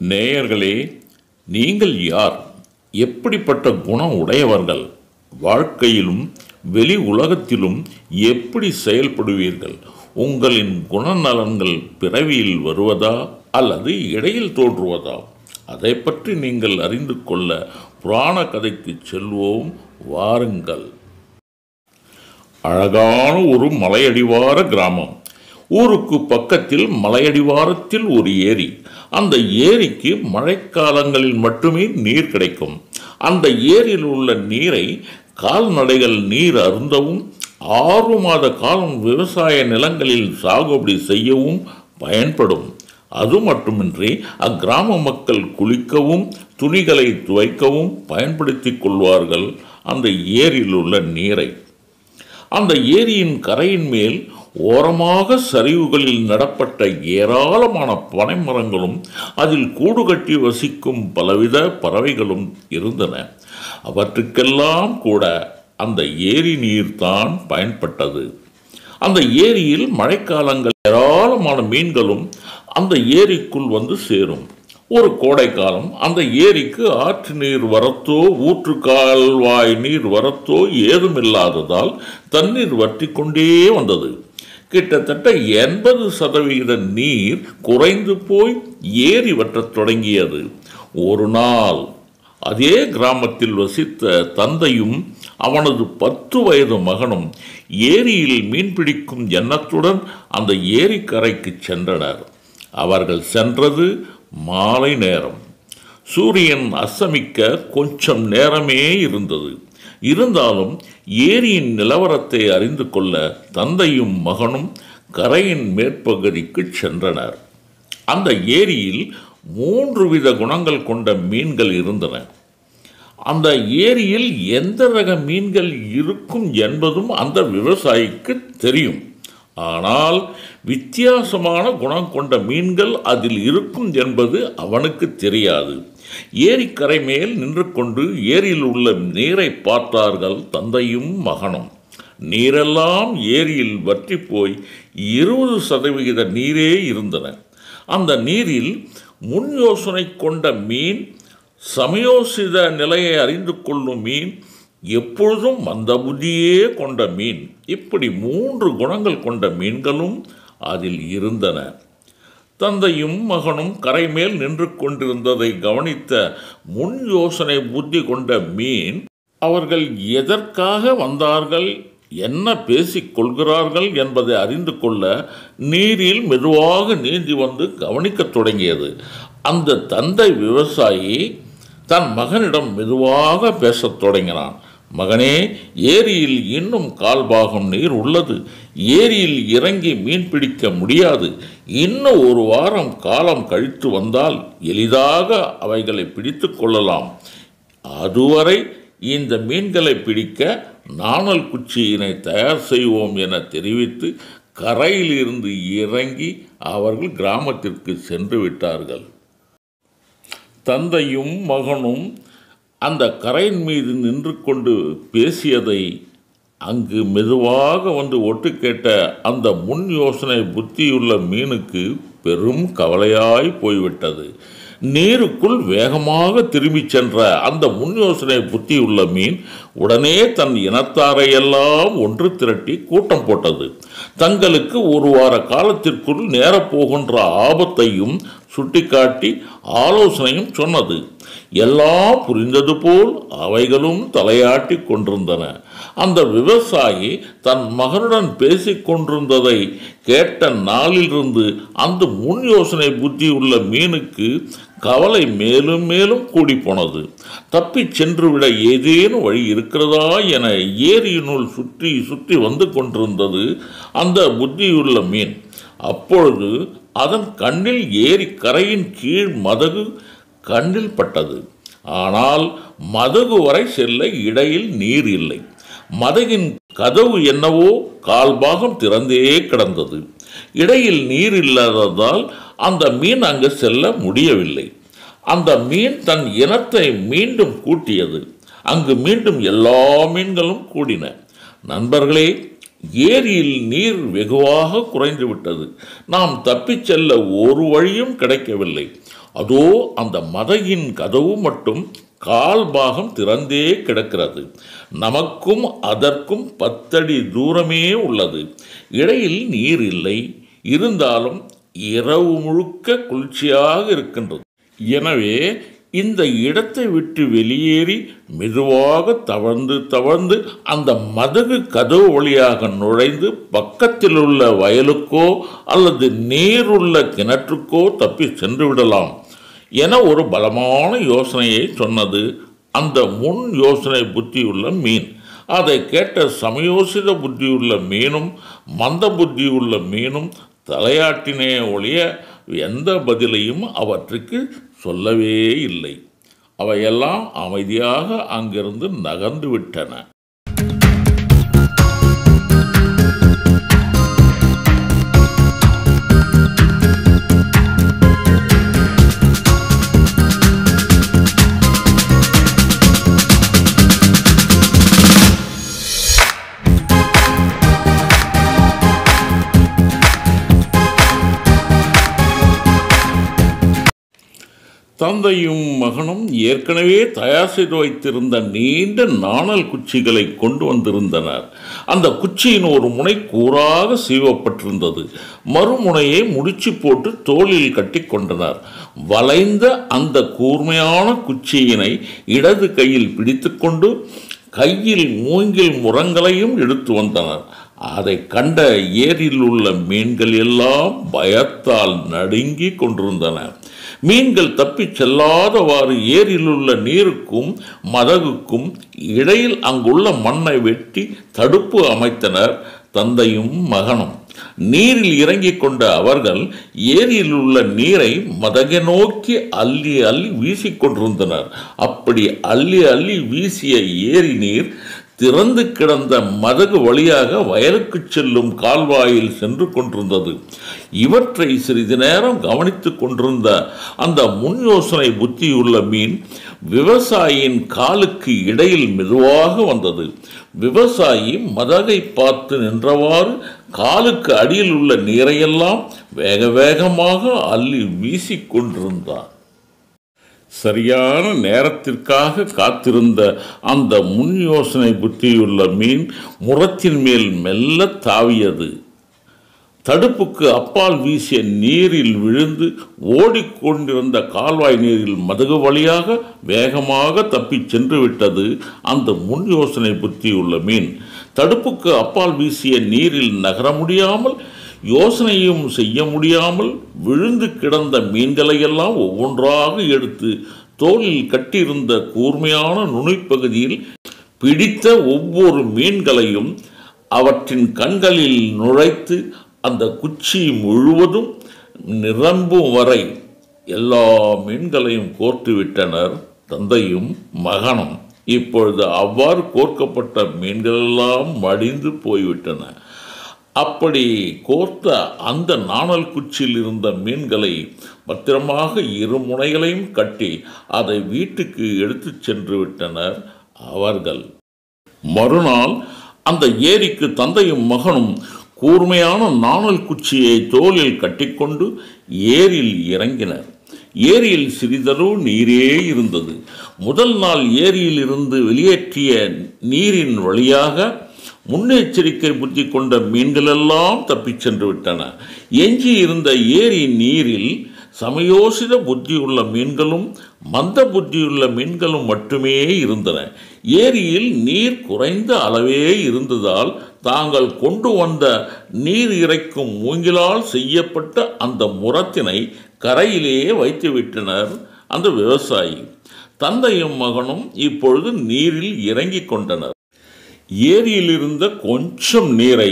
நேயர்களே, நீங்கள் யார்? எப்படிப்பட்ட குணம் உடையவர்கள்? வாழ்க்கையிலும் வெளி உலகத்திலும் எப்படி செயல்படுவீர்கள்? உங்களின் குணநலன்கள் பிறவியில் வருவதா அல்லது இடையில் தோன்றுவதா? அதை பற்றி நீங்கள் அறிந்து கொள்ள புராண கதைக்கு செல்வோம், வாருங்கள். அழகான ஒரு மலையடிவார கிராமம். ஊருக்கு பக்கத்தில் மலையடிவாரத்தில் ஒரு ஏரி. அந்த ஏரிக்கு மழைக்காலங்களில் மட்டுமே நீர் கிடைக்கும். அந்த ஏரியில் உள்ள நீரை கால்நடைகள் நீர் அருந்தவும் 6 மாத காலம் விவசாய நிலங்களில் சாகுபடி செய்யவும் பயன்படும். அது மட்டுமின்றி அக்கிராம மக்கள் குளிக்கவும் துணிகளை துவைக்கவும் பயன்படுத்தி கொள்வார்கள் அந்த ஏரியில் உள்ள நீரை. அந்த ஏரியின் கரையின் மேல் ஓரமாக சரிவுகளில் நடப்பட்ட ஏராளமான பனைமரங்களும் அதில் கூடு கட்டி வசிக்கும் பலவித பறவைகளும் இருந்தன. அவற்றுக்கெல்லாம் கூட அந்த ஏரி நீர்தான் பயன்பட்டது. அந்த ஏரியில் மழைக்காலங்கள் ஏராளமான மீன்களும் அந்த ஏரிக்குள் வந்து சேரும். ஒரு கோடைக்காலம் அந்த ஏரிக்கு ஆற்று நீர் வரத்தோ ஊற்று கால்வாய் நீர் வரத்தோ ஏதுமில்லாததால் தண்ணீர் வற்றி கொண்டே வந்தது. கிட்டத்தட்ட 80% நீர் குறைந்து போய் ஏரி வற்றத் தொடங்கியது. ஒரு நாள் அதே கிராமத்தில் வசித்த தந்தையும் அவனது 10 வயது மகனும் ஏரியில் மீன்பிடிக்கும் எண்ணத்துடன் அந்த ஏரிக்கரைக்கு சென்றனர். அவர்கள் சென்றது மாலை நேரம். சூரியன் அஸ்தமிக்க கொஞ்சம் நேரமே இருந்தது. இருந்தாலும் ஏரியின் நிலவரத்தை அறிந்து கொள்ள தந்தையும் மகனும் கரையின் மேற்பகுதிக்கு சென்றனர். அந்த ஏரியில் 3 வித குணங்கள் கொண்ட மீன்கள் இருந்தன. அந்த ஏரியில் எந்த ரக மீன்கள் இருக்கும் என்பதும் அந்த விவசாயிக்கு தெரியும். ஆனால் வித்தியாசமான குணம் கொண்ட மீன்கள் அதில் இருக்கும் என்பது அவனுக்கு தெரியாது. ஏரிக்கரை மேல் நின்று கொண்டு ஏரியில் உள்ள நீரை பார்த்தார்கள் தந்தையும் மகனும். நீரெல்லாம் ஏரியில் வற்றி போய் 20% நீரே இருந்தன. அந்த நீரில் முன் யோசனை கொண்ட மீன், சமயோசித நிலையை அறிந்து கொள்ளும் மீன், எப்பொழுதும் மந்த புத்தியே கொண்ட மீன், இப்படி 3 குணங்கள் கொண்ட மீன்களும் அதில் இருந்தன. தந்தையும் மகனும் கரை மேல் நின்று கொண்டிருந்ததை கவனித்த முன் யோசனை புத்தி கொண்ட மீன், அவர்கள் எதற்காக வந்தார்கள், என்ன பேசிக் கொள்கிறார்கள் என்பதை அறிந்து கொள்ள நீரில் மெதுவாக நீந்தி வந்து கவனிக்கத் தொடங்கியது. அந்த தந்தை விவசாயி தன் மகனிடம் மெதுவாக பேசத் தொடங்கினான். மகனே, ஏரியில் இன்னும் 1/4 பாகம் நீர் உள்ளது. ஏரியில் இறங்கி மீன் பிடிக்க முடியாது. இன்னும் 1 வாரம் காலம் கழித்து வந்தால் எளிதாக அவைகளை பிடித்து கொள்ளலாம். அதுவரை இந்த மீன்களை பிடிக்க நாணல் குச்சியினை தயார் செய்வோம் என தெரிவித்து கரையிலிருந்து இறங்கி அவர்கள் கிராமத்திற்கு சென்று விட்டார்கள். தந்தையும் மகனும் அந்த கரையின் மீது நின்று கொண்டு பேசியதை அங்கு மெதுவாக வந்து ஒட்டு கேட்ட அந்த முன் யோசனை புத்தியுள்ள மீனுக்கு பெரும் கவலையாய் போய்விட்டது. நீருக்குள் வேகமாக திரும்பி சென்ற அந்த முன் யோசனை புத்தியுள்ள மீன் உடனே தன் இனத்தாரையெல்லாம் ஒன்று திரட்டி கூட்டம் போட்டது. தங்களுக்கு 1 வார காலத்திற்குள் நேரப்போகின்ற ஆபத்தையும் சுட்டிக்காட்டி ஆலோசனையும் சொன்னது. எல்லாம் புரிந்தது போல் அவைகளும் தலையாட்டி கொண்டிருந்தன. அந்த விவசாயி தன் மகனுடன் பேசிக் கொண்டிருந்ததை கேட்ட நாளிலிருந்து அந்த முன் யோசனை புத்தி உள்ள மீனுக்கு கவலை மேலும் மேலும் கூடி போனது. தப்பிச் சென்றுவிட ஏதேனும் வழி இருக்கிறதா என ஏரியினுள் சுற்றி சுற்றி வந்து கொண்டிருந்தது அந்த புத்தியுள்ள மீன். அப்பொழுது அதன் கண்ணில் ஏரி கரையின் கீழ் மதகு கண்ணில் பட்டது. ஆனால் மதகு வரை செல்ல இடையில் நீர் இல்லை. மதகின் கதவு என்னவோ 1/4 பாகம் திறந்தே கிடந்தது. இடையில் நீர் இல்லாததால் அந்த மீன் அங்கு செல்ல முடியவில்லை. அந்த மீன் தன் இனத்தை மீண்டும் கூட்டியது. அங்கு மீண்டும் எல்லா மீன்களும் கூடின. நண்பர்களே, ஏரியில் நீர் வெகுவாக குறைந்து விட்டது. நாம் தப்பிச் செல்ல ஒரு வழியும் கிடைக்கவில்லை. அதோ அந்த மதகின் கதவு மட்டும் கால் பாகம் திறந்தே கிடக்கிறது. நமக்கும் அதற்கும் 10 அடி தூரமே உள்ளது. இடையில் நீர் இல்லை. இருந்தாலும் இரவு முழுக்க குளிர்ச்சியாக இருக்கின்றது. எனவே இந்த இடத்தை விட்டு வெளியேறி மெதுவாக தவழ்ந்து அந்த மதகு கதவு வழியாக நுழைந்து பக்கத்தில் உள்ள வயலுக்கோ அல்லது நீருள்ள கிணற்றுக்கோ தப்பி சென்று விடலாம் என ஒரு பலமான யோசனையை சொன்னது அந்த முன் யோசனை புத்தியுள்ள மீன். அதை கேட்ட சமயோசித புத்தியுள்ள மீனும் மந்த புத்தியுள்ள மீனும் தலையாட்டினே ஒழிய எந்த பதிலையும் அவற்றுக்கு சொல்லவே இல்லை. அவையெல்லாம் அமைதியாக அங்கிருந்து நகர்ந்து விட்டன. தந்தையும் மகனும் ஏற்கனவே தயார் செய்து வைத்திருந்த நீண்ட நாணல் குச்சிகளை கொண்டு வந்திருந்தனர். அந்த குச்சியின் ஒரு முனை கூராக சீவப்பட்டிருந்தது. மறுமுனையை முடிச்சு போட்டு தோளில் கட்டி கொண்டனர். வளைந்த அந்த கூர்மையான குச்சியினை இடது கையில் பிடித்து கொண்டு கையில் மூங்கில் முரங்களையும் எடுத்து வந்தனர். அதை கண்ட ஏரியில் உள்ள மீன்கள் எல்லாம் பயத்தால் நடுங்கி கொண்டிருந்தன. மீன்கள் தப்பிச் செல்லாதவாறு ஏரியில் உள்ள நீருக்கும் மதகுக்கும் இடையில் அங்குள்ள மண்ணை வெட்டி தடுப்பு அமைத்தனர் தந்தையும் மகனும். நீரில் இறங்கிக் கொண்ட அவர்கள் ஏரியில் உள்ள நீரை மதகை நோக்கி அள்ளி அள்ளி வீசிக்கொண்டிருந்தனர். அப்படி அள்ளி அள்ளி வீசிய ஏரி நீர் திறந்து கிடந்த மதகு வழியாக வயலுக்கு செல்லும் கால்வாயில் சென்று கொண்டிருந்தது. இவற்றை சிறிது நேரம் கவனித்து கொண்டிருந்த அந்த முன் யோசனை புத்தியுள்ள மீன் விவசாயியின் காலுக்கு இடையில் மெதுவாக வந்தது. விவசாயி மதகை பார்த்து நின்றவாறு காலுக்கு அடியில் உள்ள நீரையெல்லாம் வேக வேகமாக அள்ளி வீசிக்கொண்டிருந்தார். சரியான நேரத்திற்காக காத்திருந்த அந்த முன் யோசனை புத்தியுள்ள மீன் முரத்தின் மேல் மெல்ல தாவியது. தடுப்புக்கு அப்பால் வீசிய நீரில் விழுந்து ஓடிக்கொண்டிருந்த கால்வாய் நீரில் மதகு வழியாக வேகமாக தப்பி சென்று விட்டது அந்த முன் யோசனை புத்தியுள்ள மீன். தடுப்புக்கு அப்பால் வீசிய நீரில் நகர முடியாமல் யோசனையும் செய்ய முடியாமல் விழுந்து கிடந்த மீன்களையெல்லாம் ஒவ்வொன்றாக எடுத்து தோளில் கட்டியிருந்த கூர்மையான நுனிப்பகுதியில் பிடித்த ஒவ்வொரு மீன்களையும் அவற்றின் கண்களில் நுழைத்து அந்த குச்சி முழுவதும் நிரம்பும் வரை எல்லா மீன்களையும் கோர்த்து விட்டனர் தந்தையும் மகனும். இப்பொழுது அவ்வாறு கோர்க்கப்பட்ட மீன்களெல்லாம் மடிந்து போய்விட்டன. அப்படி கோர்த்த அந்த நாணல் குச்சியில் இருந்த மீன்களை பத்திரமாக இரு முனைகளையும் கட்டி அதை வீட்டுக்கு எடுத்து சென்று விட்டனர் அவர்கள். மறுநாள் அந்த ஏரிக்கு தந்தையும் மகனும் கூர்மையான நாணல் குச்சியை தோளில் கட்டிக்கொண்டு ஏரியில் இறங்கினர். ஏரியில் சிறிதளவு நீரே இருந்தது. முதல் நாள் ஏரியில் இருந்து வெளியேற்றிய நீரின் வழியாக முன்னெச்சரிக்கை புத்தி கொண்ட மீன்களெல்லாம் தப்பிச் சென்று விட்டன. எஞ்சி இருந்த ஏரி நீரில் சமயோசித புத்தியுள்ள மீன்களும் மந்த புத்தியுள்ள மீன்களும் மட்டுமே இருந்தன. ஏரியில் நீர் குறைந்த அளவே இருந்ததால் தாங்கள் கொண்டு வந்த நீர் இறைக்கும் மூங்கிலால் செய்யப்பட்ட அந்த முரத்தினை கரையிலே வைத்துவிட்டனர் அந்த விவசாயி. தந்தையும் மகனும் இப்பொழுது நீரில் இறங்கி கொண்டனர். ஏரியில் இருந்த கொஞ்சம் நீரை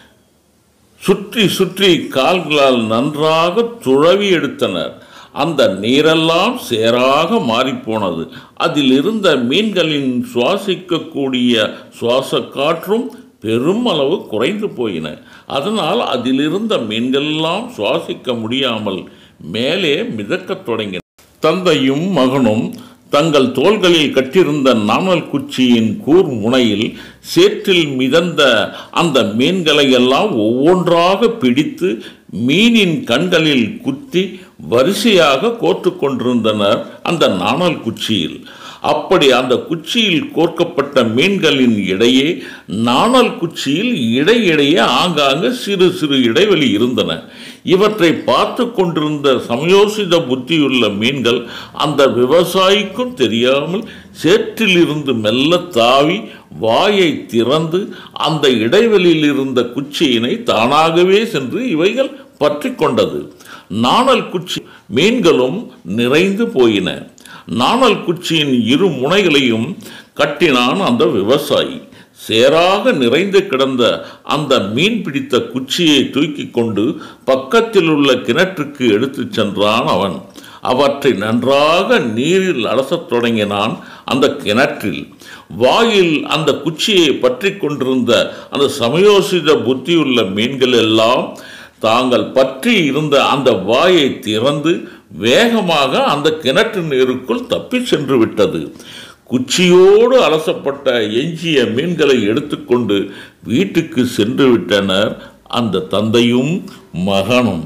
சுற்றி சுற்றி கால்களால் நன்றாக துழவி எடுத்தனர். அந்த நீரெல்லாம் சேராக மாறிப்போனது. அதில் இருந்த மீன்களின் சுவாசிக்கக்கூடிய சுவாச காற்றும் பெரும் அளவு குறைந்து போயின. அதனால் அதிலிருந்த மீன்களெல்லாம் சுவாசிக்க முடியாமல் மேலே மிதக்கத் தொடங்கின. தந்தையும் மகனும் தங்கள் தோள்களில் கட்டியிருந்த நாணல் குச்சியின் கூர் முனையில் சேற்றில் மிதந்த அந்த மீன்களை எல்லாம் ஒவ்வொன்றாக பிடித்து மீனின் கண்களில் குத்தி வரிசையாக கோர்த்து கொண்டிருந்தனர் அந்த நாணல் குச்சியில். அப்படி அந்த குச்சியில் கோர்க்கப்பட்ட மீன்களின் இடையே நாணல் குச்சியில் இடையிடையே ஆங்காங்கு சிறு சிறு இடைவெளி இருந்தன. இவற்றை பார்த்து கொண்டிருந்த சமயோசித புத்தியுள்ள மீன்கள் அந்த விவசாயிக்கும் தெரியாமல் சேற்றிலிருந்து மெல்ல தாவி வாயை திறந்து அந்த இடைவெளியில் இருந்த குச்சியினை தானாகவே சென்று இவைகள் பற்றி கொண்டது. நாணல் குச்சி மீன்களும் நிறைந்து போயின. நாணல் குச்சியின் இரு முனைகளையும் கட்டினான் அந்த விவசாயி. சேராக நிறைந்து கிடந்த அந்த மீன் பிடித்த குச்சியை தூக்கி கொண்டு பக்கத்தில் உள்ள கிணற்றுக்கு எடுத்து சென்றான் அவன். அவற்றை நன்றாக நீரில் அலசத் தொடங்கினான் அந்த கிணற்றில். வாயில் அந்த குச்சியை பற்றி கொண்டிருந்த அந்த சமயோசித புத்தியுள்ள மீன்கள் எல்லாம் தாங்கள் பற்றி இருந்த அந்த வாயை திறந்து வேகமாக அந்த கிணற்று நீருக்குள் தப்பி சென்று விட்டது. குச்சியோடு அலசப்பட்ட எஞ்சிய மீன்களை எடுத்துக்கொண்டு வீட்டுக்கு சென்று விட்டனர் அந்த தந்தையும் மகனும்.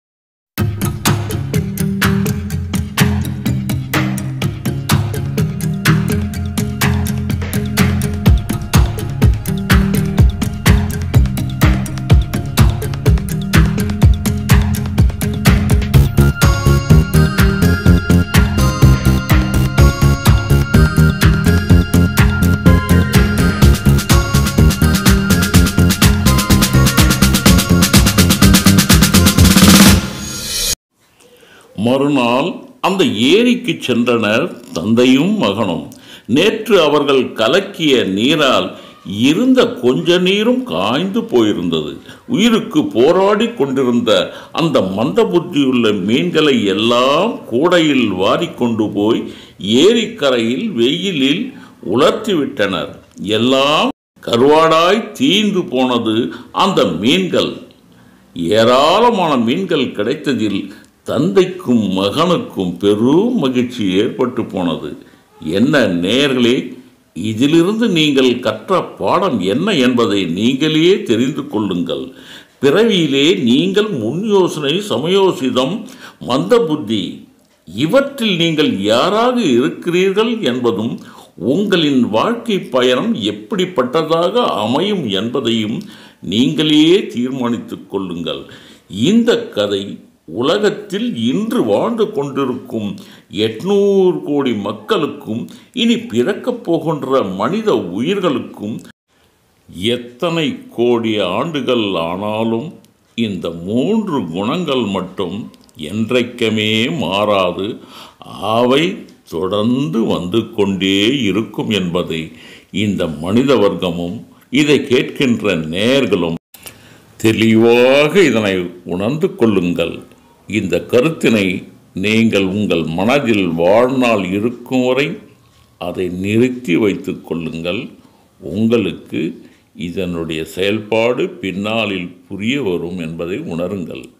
மறுநாள் அந்த ஏரிக்கு சென்றனர் தந்தையும் மகனும். நேற்று அவர்கள் கலக்கிய நீரால் இருந்த கொஞ்ச நீரும் காய்ந்து போயிருந்தது. உயிருக்கு போராடி கொண்டிருந்த அந்த மந்த புத்தியுள்ள மீன்களை எல்லாம் கூடையில் வாரிக்கொண்டு போய் ஏரிக்கரையில் வெயிலில் உலர்த்திவிட்டனர். எல்லாம் கருவாடாய் தீந்து போனது அந்த மீன்கள். ஏராளமான மீன்கள் கிடைத்ததில் தந்தைக்கும் மகனுக்கும் பெரும் மகிழ்ச்சி ஏற்பட்டு போனது. என்ன நேயர்களே, இதிலிருந்து நீங்கள் கற்ற பாடம் என்ன என்பதை நீங்களே தெரிந்து கொள்ளுங்கள். பிறவியிலே நீங்கள் முன் யோசனை, சமயோசிதம், மந்த புத்தி இவற்றில் நீங்கள் யாராக இருக்கிறீர்கள் என்பதும் உங்களின் வாழ்க்கை பயணம் எப்படிப்பட்டதாக அமையும் என்பதையும் நீங்களே தீர்மானித்துக் கொள்ளுங்கள். இந்த கதை உலகத்தில் இன்று வாழ்ந்து கொண்டிருக்கும் 800 கோடி மக்களுக்கும் இனி பிறக்கப் போகின்ற மனித உயிர்களுக்கும் எத்தனை கோடி ஆண்டுகள் ஆனாலும் இந்த 3 குணங்கள் மட்டும் என்றைக்குமே மாறாது. அவை தொடர்ந்து வந்து கொண்டே இருக்கும் என்பதை இந்த மனித வர்க்கமும் இதை கேட்கின்ற நேயர்களும் தெளிவாக இதனை உணர்ந்து கொள்ளுங்கள். இந்த கருத்தினை நீங்கள் உங்கள் மனதில் வாழ்நாள் இருக்கும் வரை அதை நிறுத்தி வைத்து கொள்ளுங்கள். உங்களுக்கு இதனுடைய செயல்பாடு பின்னாளில் புரிய வரும் என்பதை உணருங்கள்.